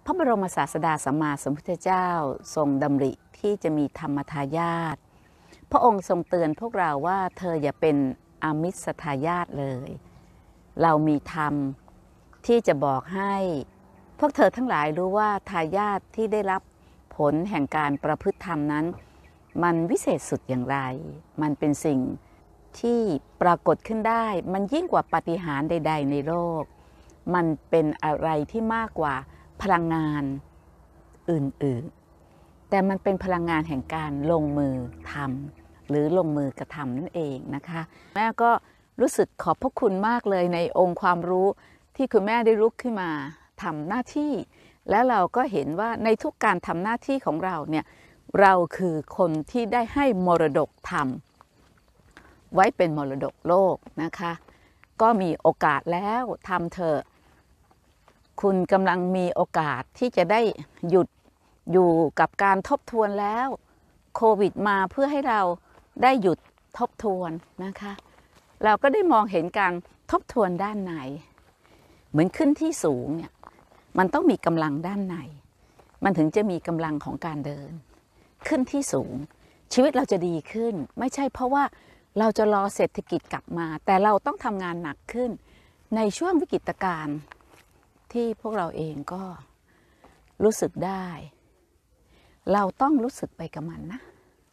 พระบรมศาสดาสัมมาสัมพุทธเจ้าทรงดำริที่จะมีธรรมทายาทพระองค์ทรงเตือนพวกเราว่าเธออย่าเป็นอามิสทายาทเลยเรามีธรรมที่จะบอกให้พวกเธอทั้งหลายรู้ว่าทายาทที่ได้รับผลแห่งการประพฤติธรรมนั้นมันวิเศษสุดอย่างไรมันเป็นสิ่งที่ปรากฏขึ้นได้มันยิ่งกว่าปาฏิหาริย์ใดๆในโลกมันเป็นอะไรที่มากกว่าพลังงานอื่นๆแต่มันเป็นพลังงานแห่งการลงมือทำหรือลงมือกระทำนั่นเองนะคะแม่ก็รู้สึกขอบพระคุณมากเลยในองค์ความรู้ที่คุณแม่ได้ลุกขึ้นมาทำหน้าที่แล้วเราก็เห็นว่าในทุกการทำหน้าที่ของเราเนี่ยเราคือคนที่ได้ให้มรดกธรรมไว้เป็นมรดกโลกนะคะก็มีโอกาสแล้วทำเถอะคุณกำลังมีโอกาสที่จะได้หยุดอยู่กับการทบทวนแล้วโควิดมาเพื่อให้เราได้หยุดทบทวนนะคะเราก็ได้มองเห็นการทบทวนด้านในเหมือนขึ้นที่สูงเนี่ยมันต้องมีกำลังด้านในมันถึงจะมีกำลังของการเดินขึ้นที่สูงชีวิตเราจะดีขึ้นไม่ใช่เพราะว่าเราจะรอเศรษฐกิจกลับมาแต่เราต้องทำงานหนักขึ้นในช่วงวิกฤตการณ์ที่พวกเราเองก็รู้สึกได้เราต้องรู้สึกไปกับมันนะ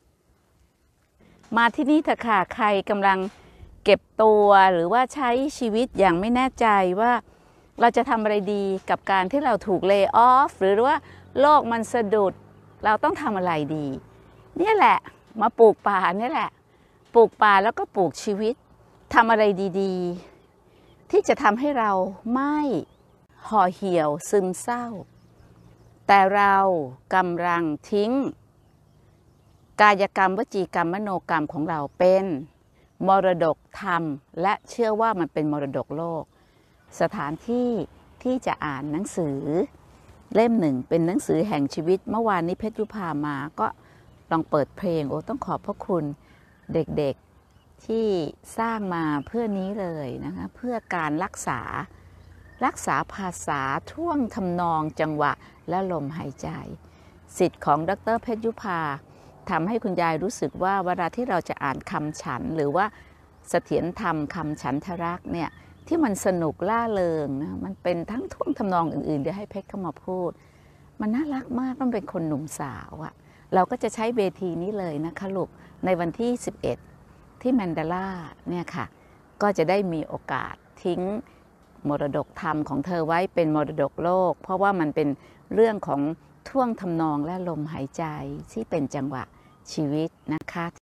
มาที่นี่เถอะค่ะใครกำลังเก็บตัวหรือว่าใช้ชีวิตอย่างไม่แน่ใจว่าเราจะทำอะไรดีกับการที่เราถูกเลย์ออฟหรือว่าโลกมันสะดุดเราต้องทำอะไรดีนี่แหละมาปลูกป่านี่แหละปลูกป่าแล้วก็ปลูกชีวิตทำอะไรดีๆที่จะทำให้เราไม่ห่อเหี่ยวซึมเศร้าแต่เรากำลังทิ้งกายกรรมวจีกรรมมโนกรรมของเราเป็นมรดกธรรมและเชื่อว่ามันเป็นมรดกโลกสถานที่ที่จะอ่านหนังสือเล่มหนึ่งเป็นหนังสือแห่งชีวิตเมื่อวานนี้เพชรยุพามาก็ลองเปิดเพลงต้องขอบพระคุณเด็กๆที่สร้างมาเพื่อนี้เลยนะคะเพื่อการรักษาภาษาท่วงทำนองจังหวะและลมหายใจสิทธิ์ของดร.เพชรยุพาทำให้คุณยายรู้สึกว่าเวลาที่เราจะอ่านคำฉันหรือว่าเสถียรธรรมคำฉันทรักเนี่ยที่มันสนุกล่าเริงนะมันเป็นทั้งท่วงทำนองอื่นๆเดี๋ยวให้เพชรเข้ามาพูดมันน่ารักมากมันเป็นคนหนุ่มสาวอะเราก็จะใช้เวทีนี้เลยนะคะลูกในวันที่11ที่แมนเดลาเนี่ยค่ะก็จะได้มีโอกาสทิ้งมรดกธรรมของเธอไว้เป็นมรดกโลกเพราะว่ามันเป็นเรื่องของท่วงทำนองและลมหายใจที่เป็นจังหวะชีวิตนะคะ